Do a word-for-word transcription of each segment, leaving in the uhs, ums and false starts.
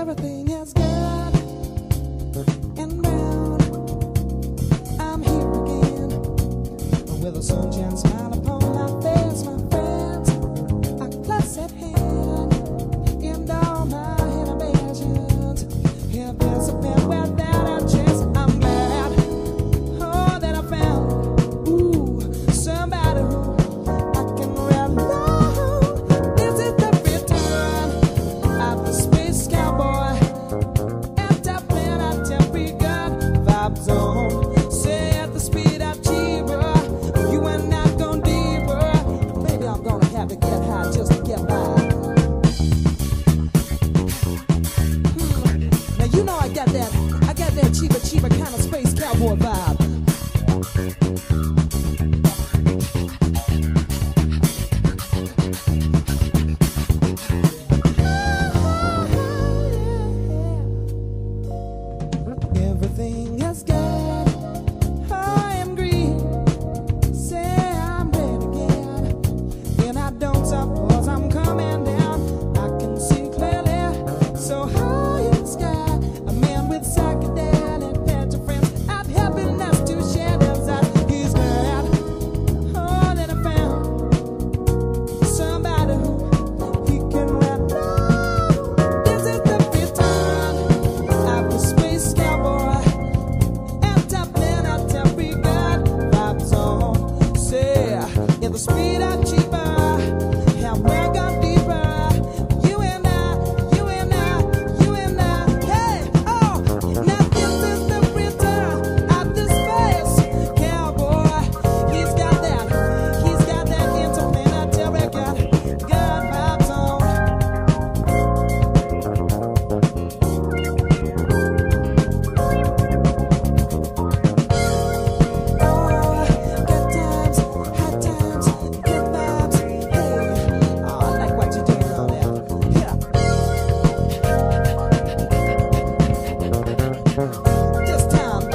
Everything is good and brown. I'm here again with a sunshine smile upon my face, my friends. A close at hand and all my inhibitions have disappeared without a chance. I'm glad, oh, that I found, ooh, somebody who I can rely on. This is the return of the space cowboy. After playing a temporary gun vibe zone, say at the speed of cheaper, you are not gonna deeper. Maybe I'm gonna have to get high just to get by. Hmm. Now you know I got that, I got that cheaper, cheaper kind of space cowboy vibe. Everything is good. I am green. Say I'm red again. And I don't suppose I'm coming down. I can see clearly. So high in the sky. A man with psychedelic patch of friends. I've happiness to share those eyes. He's glad. Oh, that I found somebody who he can rely on. This is the return of the space cowboy. In the speed of cheaper, and we're gone deeper. You and I, you and I, you and I. Hey, oh, now this is the return of the space cowboy. He's got that, he's got that interplanetary good, good vibes on. Oh, good times, hot times. Good vibes, hey, oh, I like what you're doing on that. Yeah. This time.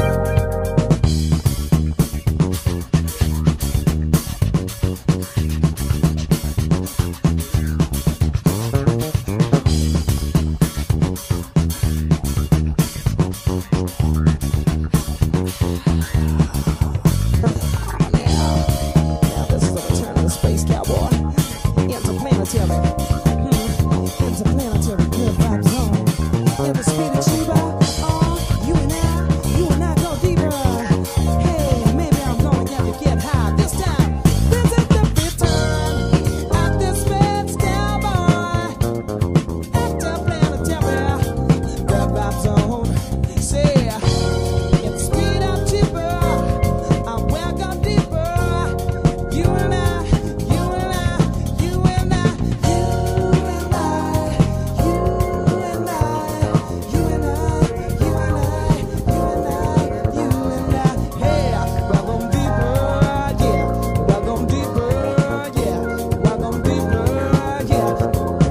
Now this is the return of the space cowboy. Interplanetary, hmm, interplanetary good vibes zone. In the speed of cheaper, oh, you and I, you and I go deeper. Hey, maybe I'm gonna have to get high this time. This is the return of the space cowboy. Interplanetary good vibes zone. Say, in the speed of cheaper, I'm welcome deeper. You and I, you and I, you and I, you and I, you and I, you and I, you and I, you and I, you and I. Hey, welcome deeper, yeah. Welcome deeper, yeah. Welcome deeper, yeah.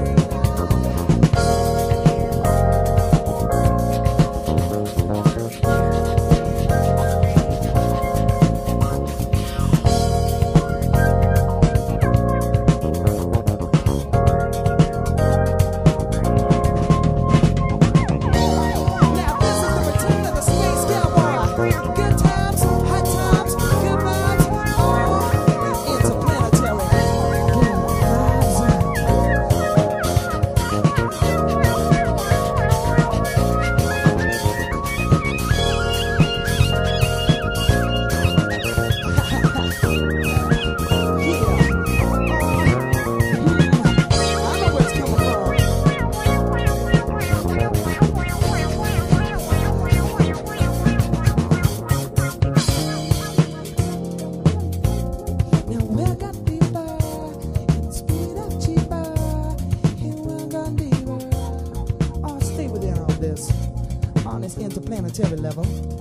Now this is the return of the space cowboy. Good times, hot times, good vibes, oh, interplanetary good vibes zone. Yeah, oh, I know where it's coming from. Now we're got deeper, in the speed of cheaper, and we're gone deeper. Oh, stay within all this, on this interplanetary level.